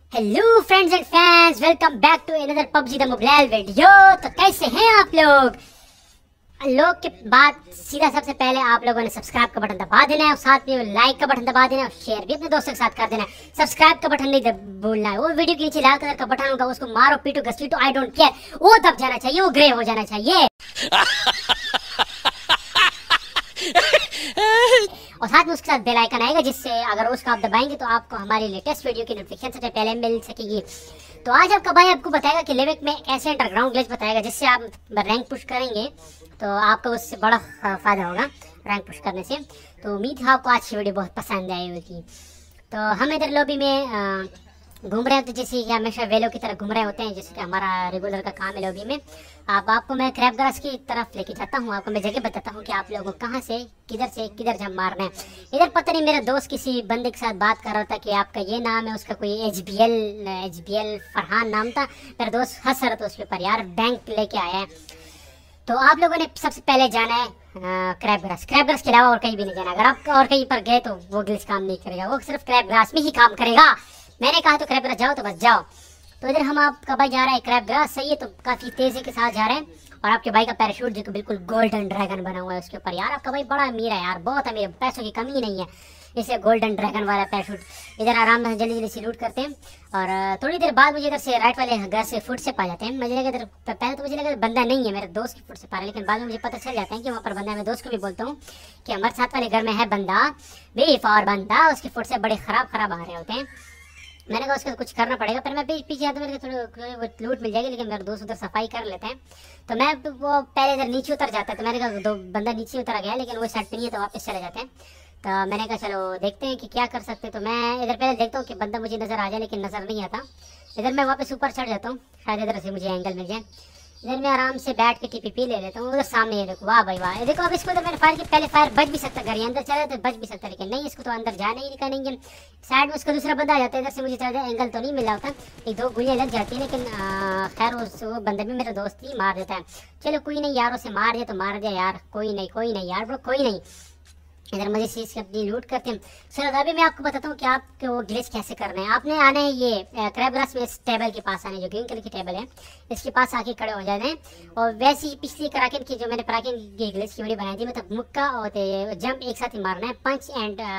Hello friends and fans, welcome back to another PUBG the mobile video. तो कैसे हैं आप लोग के बाद सीधा सबसे पहले आप लोगों ने सब्सक्राइब का बटन दबा देना है और साथ में लाइक का बटन दबा देना है और शेयर भी अपने दोस्तों के साथ कर देना है। सब्सक्राइब का बटन नहीं भूलना है। वो वीडियो के नीचे लाल कलर का बटन होगा, उसको मारो पीटो घसीटो, आई डोंट केयर, वो दब जाना चाहिए, वो ग्रे हो जाना चाहिए। और साथ में उसके साथ बेल आइकन आएगा, जिससे अगर उसको आप दबाएंगे तो आपको हमारी लेटेस्ट वीडियो की नोटिफिकेशन सबसे पहले मिल सकेगी। तो आज आपका भाई आपको बताएगा कि लेविक में ऐसे अंडरग्राउंड ग्लिच बताएगा जिससे आप रैंक पुश करेंगे तो आपको उससे बड़ा फायदा होगा रैंक पुश करने से। तो उम्मीद है आपको आज की वीडियो बहुत पसंद आई होगी। तो हम इधर लॉबी में घूम रहे होते, जैसे कि हमेशा वेलो की तरह घूम रहे होते हैं, जैसे कि हमारा रेगुलर का काम है लॉबी में। आपको मैं क्रैब ग्रास की तरफ लेके जाता हूँ, आपको मैं जगह बताता हूँ कि आप लोगों को कहाँ से किधर जब मारना है। इधर पता नहीं मेरा दोस्त किसी बंदे के साथ बात कर रहा था कि आपका ये नाम है, उसका कोई एच.बी.एल फरहान नाम था। मेरा दोस्त हंस रहा था उस पर, यार बैंक लेके आया है। तो आप लोगों ने सबसे पहले जाना है क्रैब ग्रास के अलावा और कहीं भी नहीं जाना। अगर आप और कहीं पर गए तो वो ग्लिच काम नहीं करेगा, वो सिर्फ क्रैब ग्रास में ही काम करेगा। मैंने कहा तो क्रैब ग्रास जाओ तो बस जाओ। तो इधर हम आपका भाई जा रहा है क्रैब ग्रास, सही है, तो काफी तेजी के साथ जा रहे हैं। और आपके भाई का पैराशूट जो कि बिल्कुल गोल्डन ड्रैगन बना हुआ है उसके ऊपर। यार आपका भाई बड़ा अमीर है यार, बहुत अमीर है, पैसों की कमी नहीं है, इसे गोल्डन ड्रैगन वाला पैराशूट। इधर आराम से जल्दी से लूट करते हैं। और थोड़ी देर बाद मुझे इधर से राइट वाले घर से फुट से पा जाते हैं। मुझे लगा इधर पहले तो मुझे लगा बंदा नहीं है, मेरे दोस्त की फुट से पा रहा है, लेकिन बाद में मुझे पता चल जाता है कि वहाँ पर बंदा है। मैं दोस्त को भी बोलता हूँ कि हमारे साथ वाले घर में है बंदा, बीफ और बंदा, उसकी फुट से बड़े खराब आ रहे होते हैं। मैंने कहा उसका कुछ करना पड़ेगा, पर मैं पीछे आता मेरे थोड़ी लूट मिल जाएगी, लेकिन मेरे दोस्त उधर सफाई कर लेते हैं। तो मैं वो पहले इधर नीचे उतर जाता है, तो मैंने कहा दो बंदा नीचे उतर गया, लेकिन वो साइड पे नहीं है, तो वापस चले जाते हैं। तो मैंने कहा चलो देखते हैं कि क्या कर सकते हैं। तो मैं इधर पहले देखता हूँ कि बंदा मुझे नजर आ जाए, लेकिन नजर नहीं आता। इधर मैं वापस ऊपर चढ़ जाता हूँ, शायद इधर से मुझे एंगल मिल जाए। इधर मैं आराम से बैठ के टीपीपी ले लेता हूँ। उधर सामने ये देखो, वाह भाई वाह, देखो अब इसको तो मैंने फायर की, पहले फायर बच भी सकता, घर अंदर चला तो बच भी सकता, लेकिन नहीं, इसको तो अंदर जाने ही नहीं। साइड में उसका दूसरा बंदा आ जाता है, इधर से मुझे चला जाए, एंगल तो नहीं मिला होता, एक दो गोलियां लग जाती है, लेकिन खैर वो बंदा भी मेरा दोस्त ही मार देता है। चलो कोई नहीं यार, उसे मार दिया तो मार दिया यार, कोई नहीं यार ब्रो, कोई नहीं। इधर मुझे चीज की अपनी लूट करते हैं। चलो अभी मैं आपको बताता हूँ कि आपको वो ग्लिच कैसे करना है। आपने आना है ये क्रैब ग्रास में, इस टेबल के पास आना है, जो ग्रीन कलर की टेबल है, इसके पास आके खड़े हो जाते हैं। और वैसे ही पिछली कराकिन की जो मैंने पराकिन की ग्लिच की वीडियो बनाई थी, मतलब मुक्का और जंप एक साथ ही मारना है, punch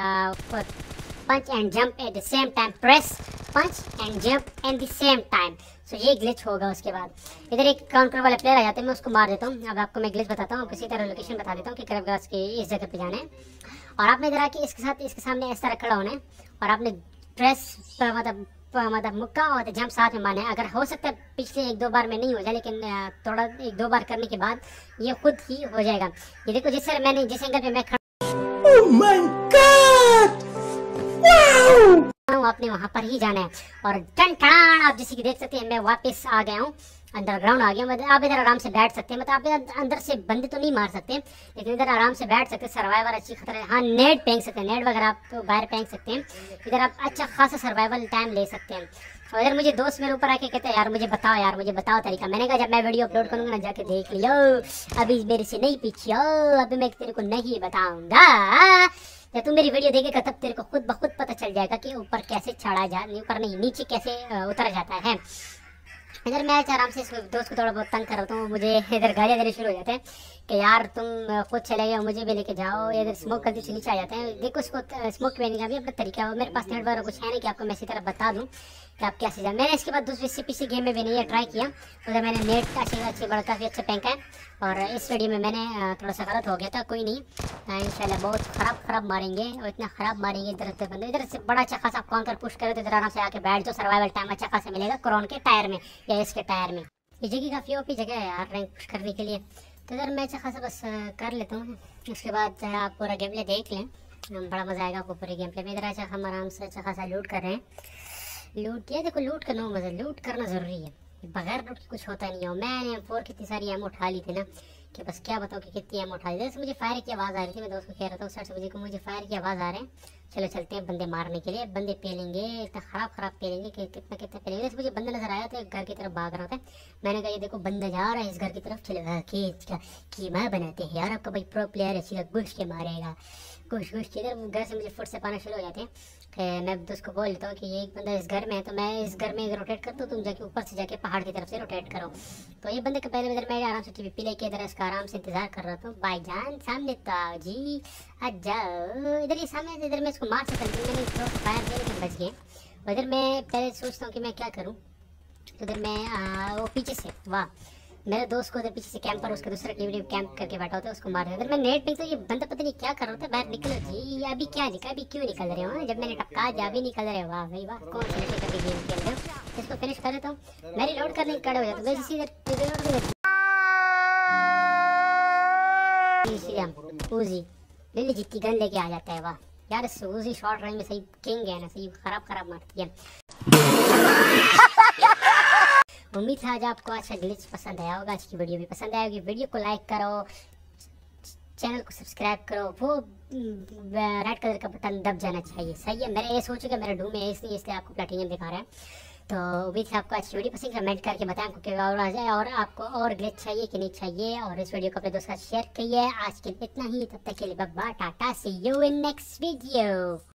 and jump at the same time, press punch and jump at the same time. So ये ग्लिच होगा। उसके बाद इधर एक काउंटर वाला प्लेयर आ जाते हैं, मैं उसको मार देता हूँ। अब आपको मैं ग्लिच बताता हूँ, किसी तरह लोकेशन बता देता हूँ कि क्रैब ग्रास के इस जगह पे जाना है। और आपने इधर आके इसके सामने इस तरह खड़ा होना है, और आपने प्रेस मतलब मुक्का और जंप साथ में मारना है। अगर हो सकता है पिछले एक दो बार में नहीं हो जाए, लेकिन थोड़ा एक दो बार करने के बाद ये खुद ही हो जाएगा। ये देखो जिस तरह मैंने जिस एंगल पे मैं खड़ा आपने वहां पर ही जाना है। और टन टन आप जैसे कि देख सकते हैं, मैं वापस आ गया हूँ, अंडरग्राउंड आ गया। मतलब आप इधर आराम से बैठ सकते हैं, मतलब आप अंदर से बंदे तो नहीं मार सकते, लेकिन इधर आराम से बैठ सकते हैं। सर्वाइवल अच्छी खतरा है, हाँ नेट फेंक सकते हैं, नेट वगैरह आप तो बाहर फेंक सकते हैं। इधर आप अच्छा खासा सर्वाइवल टाइम ले सकते हैं। और इधर मुझे दोस्त मेरे ऊपर आके कहते हैं यार मुझे बताओ तरीका। मैंने कहा जब मैं वीडियो अपलोड करूंगा ना, जाके देख लियो, अभी मेरे से नहीं पीछे, अभी मैं तेरे को नहीं बताऊंगा। जब तू मेरी वीडियो देखेगा तब तेरे को खुद ब खुद पता चल जाएगा कि ऊपर कैसे चढ़ा जा, ऊपर नहीं नीचे कैसे उतर जाता है। इधर मैं आराम से दोस्त को थोड़ा बहुत तंग कर रहा हूँ, मुझे इधर गालियाँ देने शुरू हो जाते हैं कि यार तुम खुद चले गए, मुझे भी लेके जाओ। इधर स्मोक करते से नीचे आ जाते हैं। देखो उसको स्मोक करने का भी अपना तरीका है, मेरे पास नेट वगैरह कुछ है नहीं कि आपको मैं इसी तरह बता दूँ कि आप कैसे जाए। मैंने इसके बाद दूसरे पीछे गेम में भी नहीं ट्राई किया, उधर मैंने नेट अच्छी बड़ा काफ़ी अच्छा फेंका है। और इस वीडियो में मैंने थोड़ा सा गलत हो गया था, कोई नहीं, इंशाल्लाह बहुत खराब मारेंगे, और इतना खराब मारेंगे इधर से बंदे। इधर से बड़ा अच्छा खासा काउंटर पुश करे तो इधर आराम से आके बैठ जाओ, सर्वाइवल टाइम अच्छा खासा मिलेगा क्रोन के टायर में या इसके टायर में। ये जगह काफ़ी ओपी जगह है यार रैंक पुश करने के लिए। तो इधर मैं अच्छा खासा बस कर लेता हूँ, उसके बाद आप पूरा गेम प्ले देख लें, बड़ा मज़ा आएगा आपको पूरे गेम प्ले में। इधर अच्छा हम आराम से अच्छा खासा लूट कर रहे हैं। लूट ये देखो, लूट करना मज़ा, लूट करना ज़रूरी है, बगैर लूट कुछ होता नहीं हो। मैंने M4 कितनी सारी एम उठा ली थी ना कि बस क्या बताओ कि कितनी एम उठा ली। जैसे मुझे फायर की आवाज़ आ रही थी, मैं दोस्त को कह रहा था उस साइड से मुझे फायर की आवाज़ आ रहे हैं, चलो चलते हैं बंदे मारने के लिए। बंदे पेलेंगे, इतना खराब पेलेंगे कि कितना पेलेंगे। जैसे मुझे बंदा नजर आया तो घर की तरफ भाग रहा था, मैंने कहा ये देखो बंदा जा रहा है इस घर की तरफ, चलो कीमा बनाते हैं यार, आपका भाई प्रो प्लेयर है, सीधा घुस के मारेगा, घुस के। इधर घर से मुझे फुट से पाना शुरू हो जाते हैं। मैं दोस्त को बोल देता हूँ कि ये एक बंदा इस घर में है, तो मैं इस घर में रोटेट करता हूँ, तुम जाके ऊपर से जाके पहाड़ की तरफ से रोटेट करो। तो ये बंदे के पहले इधर मैं आराम से टीवी लेके इधर इसका आराम से इंतजार कर रहा था। भाईजान सामने तो आओ जी, आ जाओ इधर, ही सामने इधर मैं इसको मार सकता हूँ, मैंने इसको फायर दे के बच गए। इधर मैं पहले सोचता हूँ कि मैं क्या करूँ, तो इधर मैं वो पीछे से, वाह मेरे दोस्त को उधर पीछे से कैंपर उसका दूसरा टीवी कैंप करके बैठा होता है, उसको मार देता। मैं नेट पे तो ये बंदा पता नहीं क्या कर रहा था, बाहर निकलो जी, अभी क्या निकला, अभी क्यों निकल रहे हो, जब मैंने टपका जा भी निकल रहे हो, वाह भाई वाह, कौन सी नशे करके गेम खेल रहे हो। इसको फिनिश कर देता हूँ, मैं रिलोड करने खड़े हो जाता हूँ, उजी लिली जितनी गन लेके आ जाता है, वाह यार उजी शॉर्ट रेंज में सही किंग है ना, सही खराब मारती है। उम्मीद है आज आपको आज का ग्लिच पसंद आया होगा, आज की वीडियो भी पसंद आएगी। वीडियो को लाइक करो, चैनल को सब्सक्राइब करो, वो रेड कलर का बटन दब जाना चाहिए, सही है। मेरा ये सोचो कि मेरा डूम है इसलिए आपको प्लैटिनम दिखा रहा है। तो उम्मीद है आपको आज की वीडियो पसंद, कमेंट करके बताएं आपको क्या और आ जाए, और आपको और ग्लिच चाहिए कि नहीं चाहिए, और इस वीडियो को अपने दोस्तों के साथ शेयर करिए। आज के लिए इतना ही, तब तक के लिए bye bye, tata, see you in next video.